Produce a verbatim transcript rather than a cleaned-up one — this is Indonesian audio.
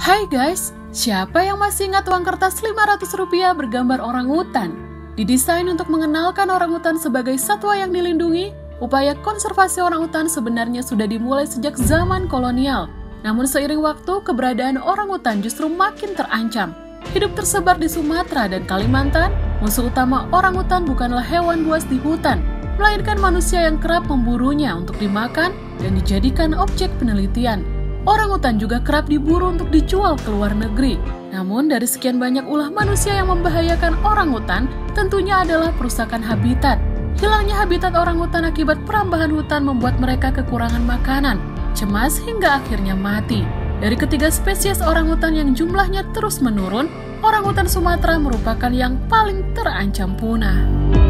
Hai guys, siapa yang masih ingat uang kertas lima ratus rupiah bergambar orangutan? Didesain untuk mengenalkan orangutan sebagai satwa yang dilindungi, upaya konservasi orangutan sebenarnya sudah dimulai sejak zaman kolonial. Namun seiring waktu, keberadaan orangutan justru makin terancam. Hidup tersebar di Sumatera dan Kalimantan, musuh utama orangutan bukanlah hewan buas di hutan, melainkan manusia yang kerap memburunya untuk dimakan dan dijadikan objek penelitian. Orangutan juga kerap diburu untuk dijual ke luar negeri. Namun dari sekian banyak ulah manusia yang membahayakan orangutan, tentunya adalah perusakan habitat. Hilangnya habitat orangutan akibat perambahan hutan membuat mereka kekurangan makanan, cemas hingga akhirnya mati. Dari ketiga spesies orangutan yang jumlahnya terus menurun, orangutan Sumatera merupakan yang paling terancam punah.